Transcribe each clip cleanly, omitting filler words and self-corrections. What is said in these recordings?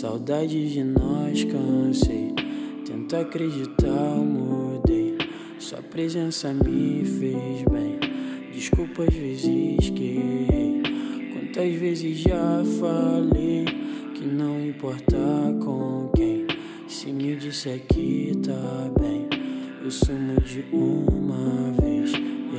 Saudades de nós, cansei. Tenta acreditar, eu mudei. Sua presença me fez bem. Desculpa as vezes que errei. Quantas vezes já falei que não importa com quem. Se me disser que tá bem, eu sumo de uma vez.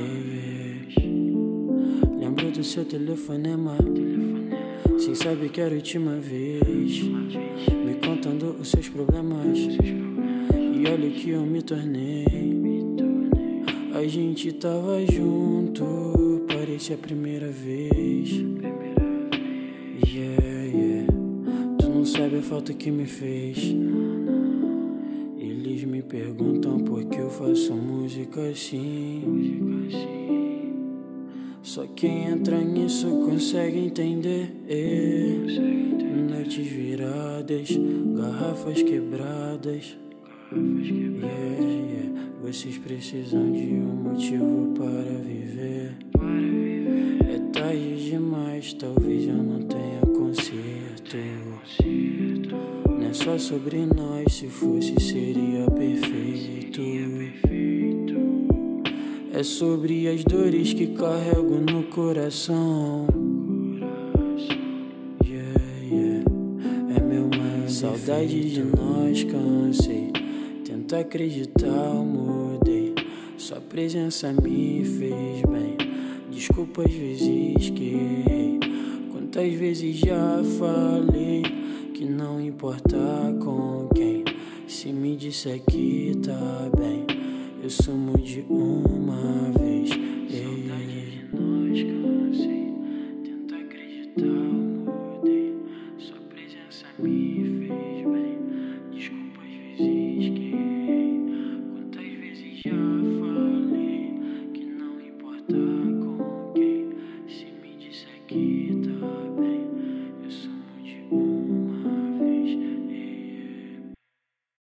Lembro do seu telefonema, sem saber que era a última vez, me contando os seus problemas. E olha o que eu me tornei. A gente tava junto, parecia a primeira vez. Yeah. Tu não sabe a falta que me fez. Eles me perguntam por que eu faço música assim. Só quem entra nisso consegue entender. Noites viradas, garrafas quebradas. Yeah. Vocês precisam de um motivo para viver. É tarde demais, talvez eu não tenha conserto. Não é só sobre nós, se fosse seria perfeito. É sobre as dores que carrego no coração. Yeah. É meu maior saudade de nós, cansei. Tenta acreditar, eu mudei. Sua presença me fez bem. Desculpa as vezes que errei. Quantas vezes já falei que não importa com quem. Se me disser que tá bem, eu sumo de uma vez. Saudade de nós, cansei. Tenta acreditar, eu mudei. Sua presença me fez bem. Desculpa as vezes que errei. Quantas vezes já falei que não importa